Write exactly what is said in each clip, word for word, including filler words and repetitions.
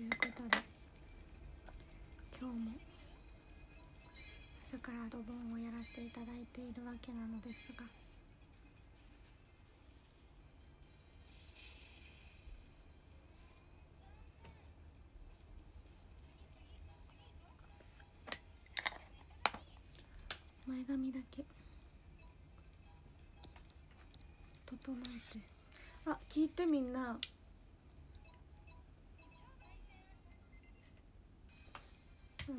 いうことで今日も朝からドボンをやらせていただいているわけなのですが、前髪だけ整えて、あ、聞いてみんな、あの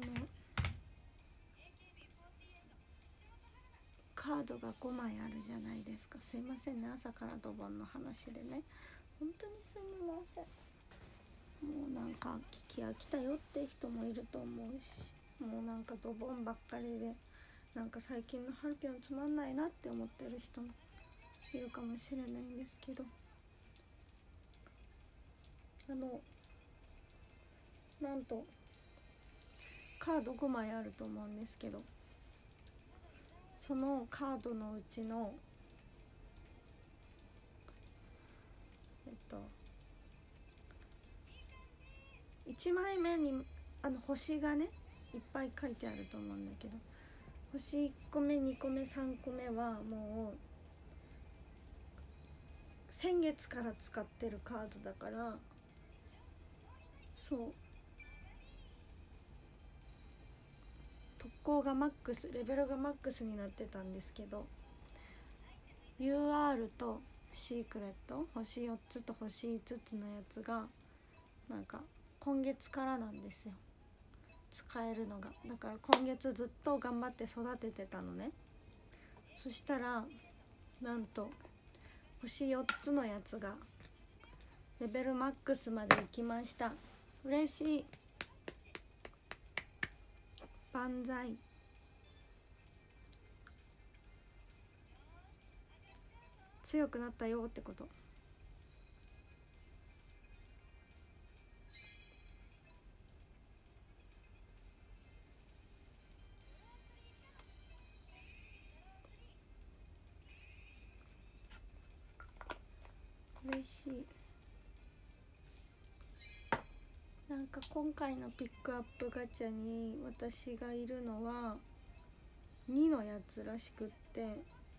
カードがごまいあるじゃないですか。すいませんね、朝からドボンの話でね、本当にすみません。もうなんか聞き飽きたよって人もいると思うし、もうなんかドボンばっかりでなんか最近のハルピョンつまんないなって思ってる人もいるかもしれないんですけど、あのなんとカードごまいあると思うんですけど、そのカードのうちのえっといちまいめにあの星がねいっぱい書いてあると思うんだけど、星いっこめにこめさんこめはもう先月から使ってるカードだから、そう特攻がマックス、レベルがマックスになってたんですけど、 ユーアール とシークレット星よっつと星いつつのやつがなんか今月からなんですよ、使えるのが。だから今月ずっと頑張って育ててたのね。そしたらなんと星よっつのやつがレベルマックスまで行きました。嬉しい、万歳。強くなったよってこと。嬉しい。なんか今回のピックアップガチャに私がいるのはにのやつらしくって、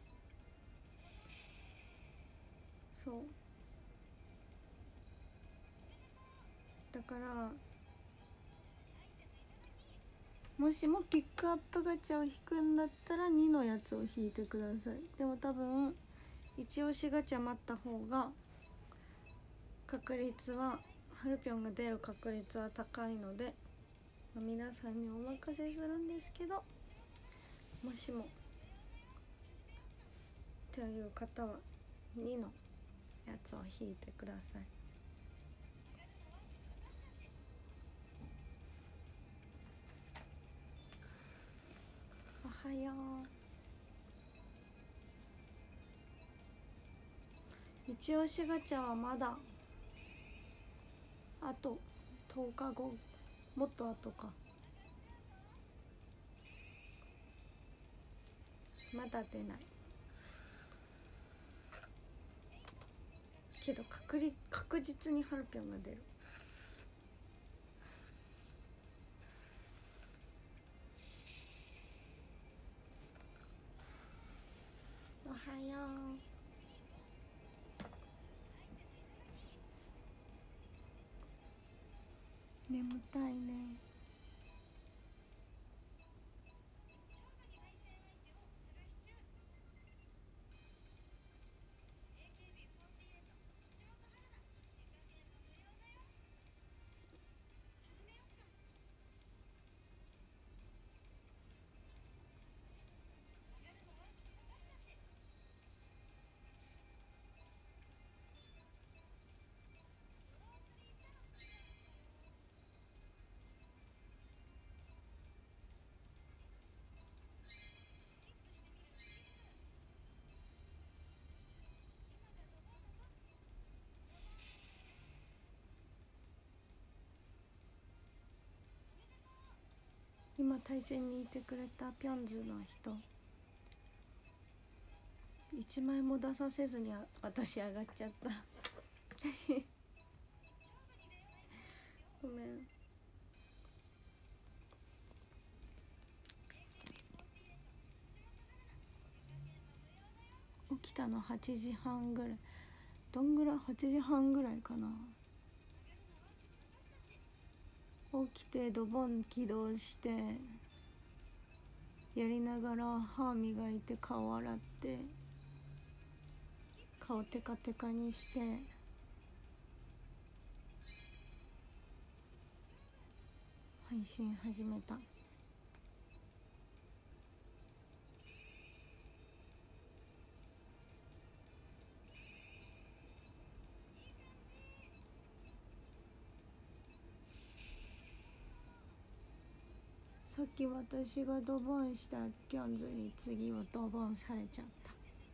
そうだからもしもピックアップガチャを引くんだったらにのやつを引いてください。でも多分一押しガチャ待った方が確率はハルピョンが出る確率は高いので、まあ、皆さんにお任せするんですけど、もしもという方はにのやつを引いてください。おはよう。一押しガチャはまだあととおかご、もっと後か、まだ出ないけど確率確実にハルピョンが出る。おはよう。眠たいね。今対戦にいてくれたピョンズの人いちまいも出させずに私上がっちゃったごめん。起きたのはちじはんぐらい。どんぐらい？ はち 時半ぐらいかな。起きてドボン起動してやりながら歯磨いて顔洗って顔テカテカにして配信始めた。さっき私がドボンしたピョンズに次はドボンされちゃった。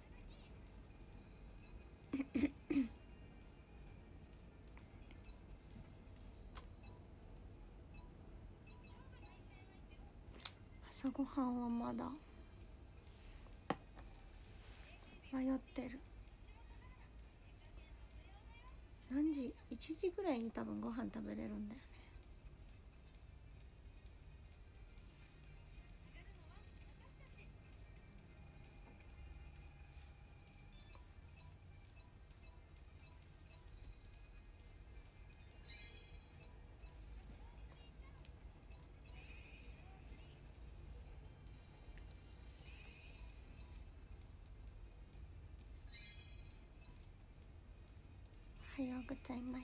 朝ごはんはまだ迷ってる。何時？ いち 時ぐらいに多分ご飯食べれるんだよね。おはようございます。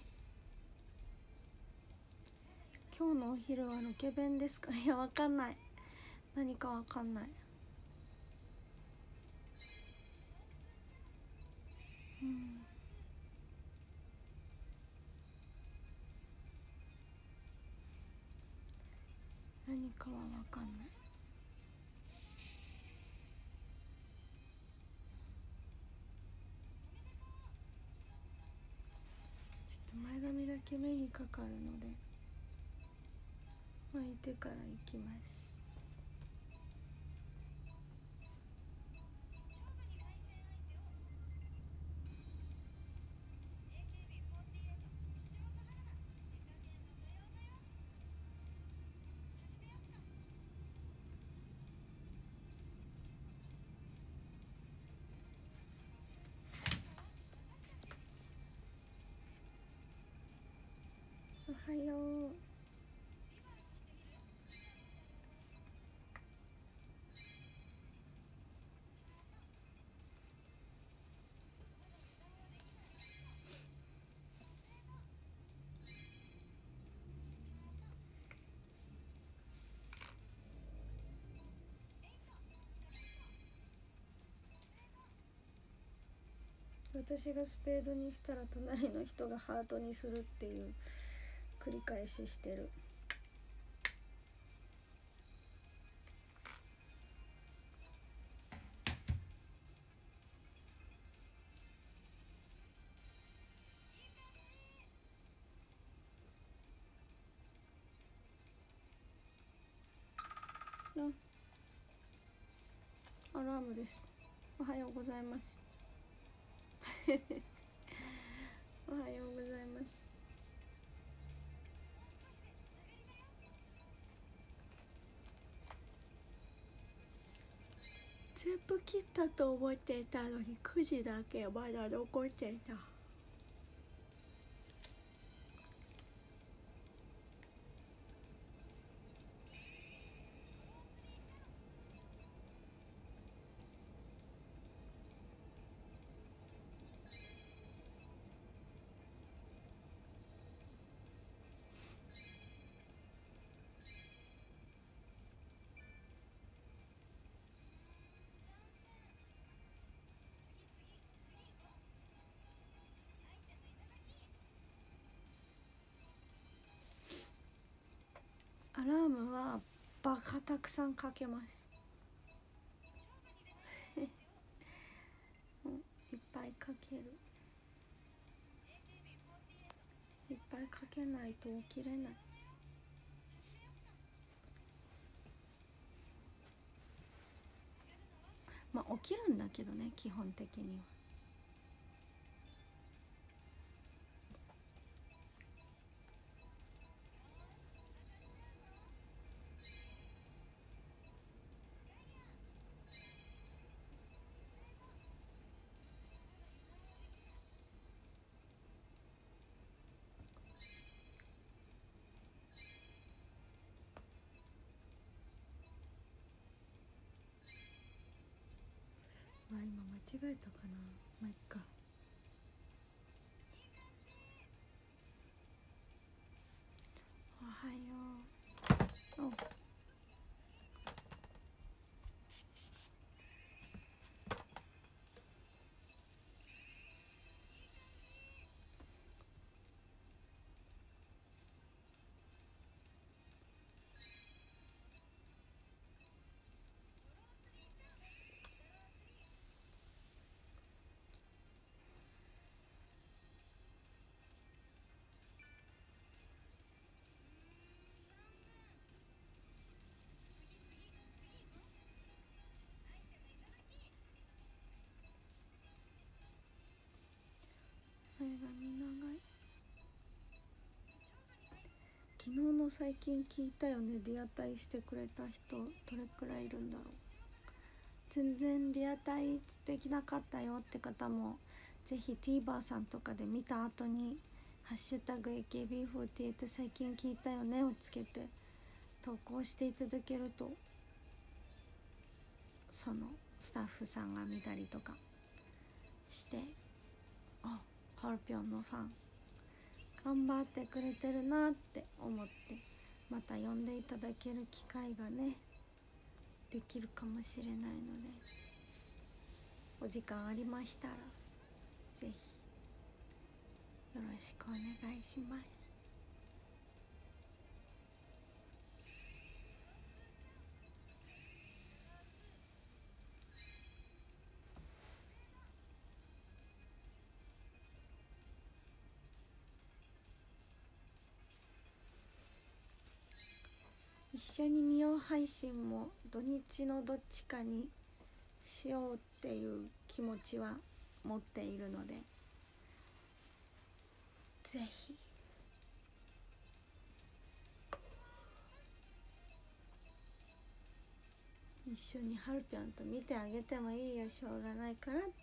今日のお昼はロケ弁ですか？いや、わかんない。何かわかんない。うん。何かはわかんない。ちょっと前髪だけ目にかかるので巻いてから行きます。おはよう。私がスペードにしたら隣の人がハートにするっていう繰り返ししてる。うん、アラームです。おはようございます。おはようございます。全部切ったと思ってたのにくじだけまだ残ってた。アラームはバカたくさんかけます。いっぱいかける。いっぱいかけないと起きれない。まあ起きるんだけどね、基本的には。 違えたかな。まあいっか。おはよう。お前髪長い。昨日の最近聞いたよね、リアタイしてくれた人どれくらいいるんだろう。全然リアタイできなかったよって方もぜひ TVer さんとかで見た後にハッシュタグ エーケービーフォーティーエイト 最近聞いたよねをつけて投稿していただけると、そのスタッフさんが見たりとかして、あ、ハルピョンのファン頑張ってくれてるなって思って、また呼んでいただける機会がねできるかもしれないので、お時間ありましたらぜひよろしくお願いします。一緒に見よう配信も土日のどっちかにしようっていう気持ちは持っているので、ぜひ一緒にハルピョンと見てあげてもいいよ、しょうがないからって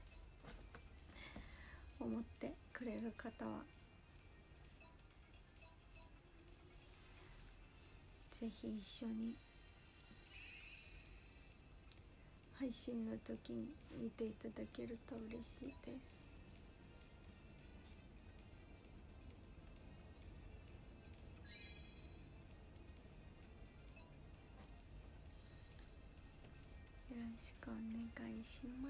思ってくれる方はぜひ一緒に配信の時に見ていただけると嬉しいです。よろしくお願いします。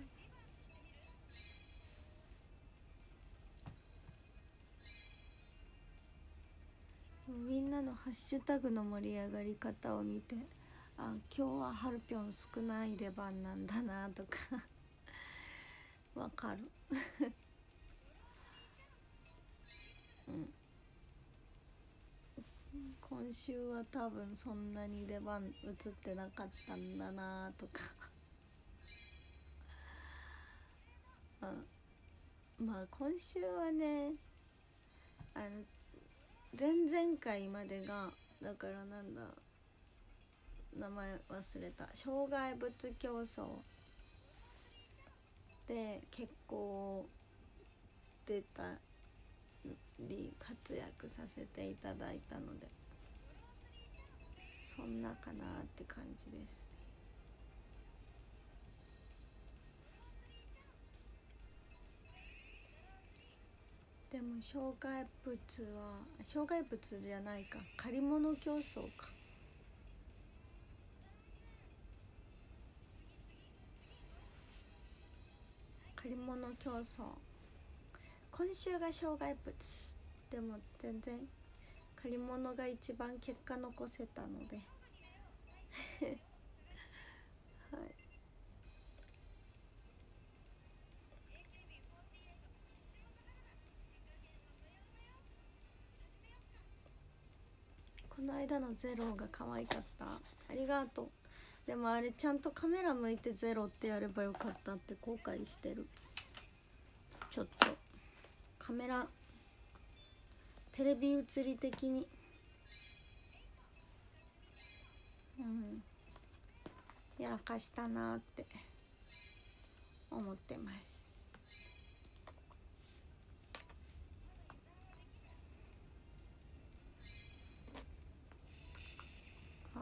みんなのハッシュタグの盛り上がり方を見て、あ、今日はハルピョン少ない出番なんだなとかわかるうん今週は多分そんなに出番映ってなかったんだなとかうん、まあ今週はね、あの前々回までがだからなんだ名前忘れた、障害物競争で結構出たり活躍させていただいたので、そんなかなって感じですね。でも障害物は障害物じゃないか、借り物競争か。借り物競争、今週が障害物でも全然借り物が一番結果残せたのではい、この間のゼロが可愛かった、ありがとう。でもあれちゃんとカメラ向いてゼロってやればよかったって後悔してる。ちょっとカメラテレビ映り的にうんやらかしたなって思ってます。あ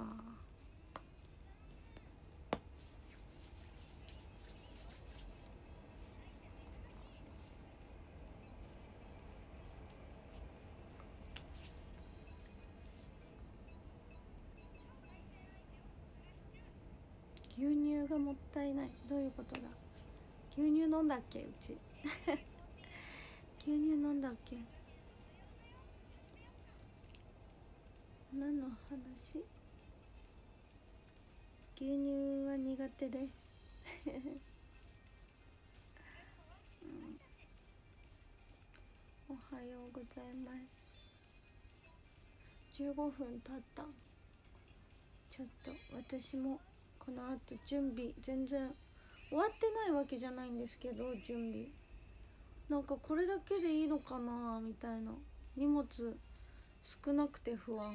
がもったいない。どういうことだ。牛乳飲んだっけ、うち牛乳飲んだっけ。何の話。牛乳は苦手ですうん、おはようございます。じゅうごふん経った。ちょっと私もこの後準備全然終わってないわけじゃないんですけど、準備なんかこれだけでいいのかなみたいな、荷物少なくて不安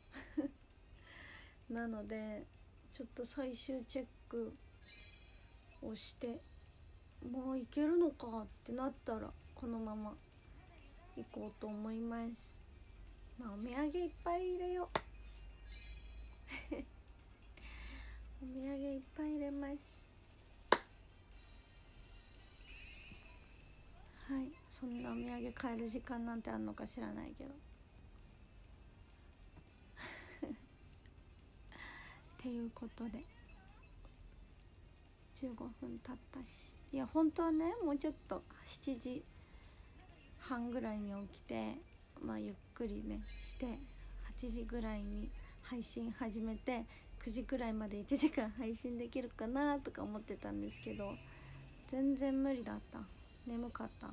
なのでちょっと最終チェックをして、もういけるのかってなったらこのまま行こうと思います。まあお土産いっぱい入れようお土産いっぱい入れます。はい、そんなお土産買える時間なんてあんのか知らないけどっていうことでじゅうごふん経ったし、いや本当はねもうちょっとしちじはんぐらいに起きて、まあゆっくりねしてはちじぐらいに配信始めてくじぐらいまでいちじかん配信できるかなとか思ってたんですけど、全然無理だった。眠かった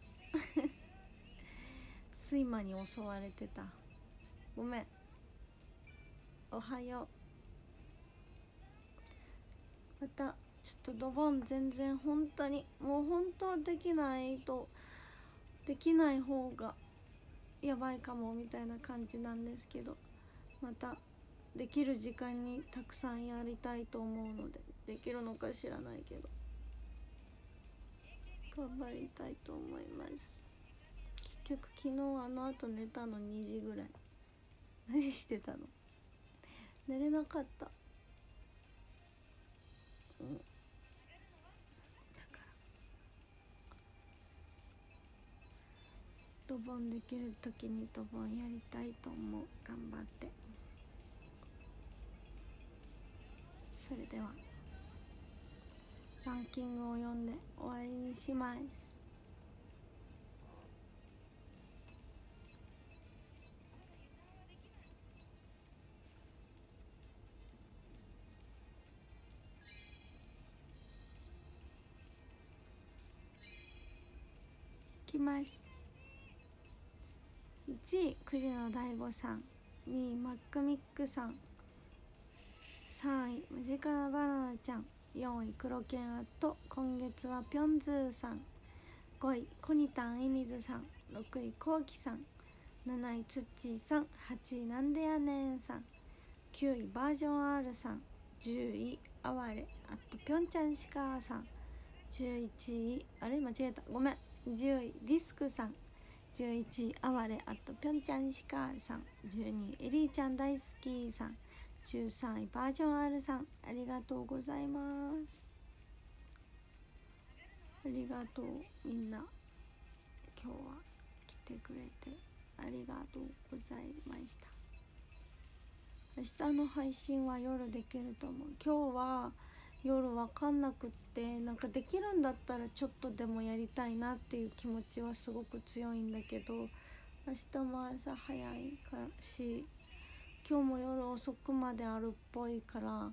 睡魔に襲われてた。ごめん。おはよう。またちょっとドボン全然本当にもう本当はできないとできない方がやばいかもみたいな感じなんですけど、またできる時間にたくさんやりたいと思うので、できるのか知らないけど頑張りたいと思います。結局昨日あの後寝たのにじぐらい。何してたの。寝れなかった。うん、だからドボンできる時にドボンやりたいと思う。頑張って。それではランキングを読んで終わりにします。いきます。いちいくじのだいごさん、にいマックミックさん、さんいマジカナバナナちゃん、よんいクロケンアット今月はぴょんずーさん、ごいコニタンエミズさん、ろくいコウキさん、なないツッチーさん、はちいなんでやねんさん、きゅういバージョン R さん、じゅういあわれあとぴょんちゃんしかーさん、じゅういちいあれ間違えたごめんじゅういディスクさん、じゅういちいあわれあとぴょんちゃんしかーさん、じゅうにいエリーちゃん大好きさん、じゅうさんいバージョン R さん、ありがとうございます。ありがとう。みんな今日は来てくれてありがとうございました。明日の配信は夜できると思う。今日は夜わかんなくって、なんかできるんだったらちょっとでもやりたいなっていう気持ちはすごく強いんだけど、明日も朝早いからし、今日も夜遅くまであるっぽいから、うん、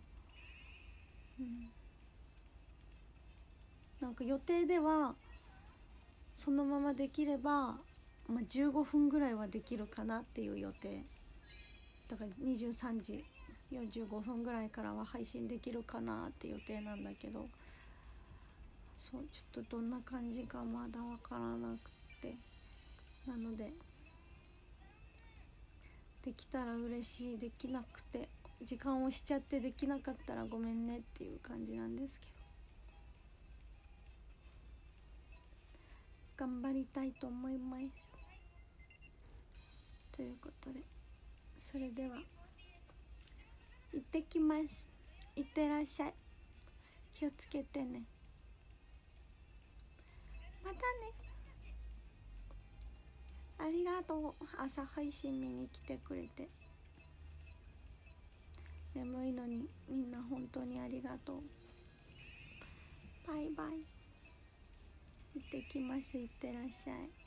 なんか予定ではそのままできれば、まあ、じゅうごふんぐらいはできるかなっていう予定だから、にじゅうさんじよんじゅうごふんぐらいからは配信できるかなって予定なんだけど、そうちょっとどんな感じかまだわからなくて、なのでできたら嬉しい、できなくて時間をしちゃってできなかったらごめんねっていう感じなんですけど、頑張りたいと思います。ということで、それでは行ってきます。行ってらっしゃい。気をつけてね。またね。ありがとう。朝配信見に来てくれて。眠いのにみんな本当にありがとう。 バイバイ。行ってきます。いってらっしゃい。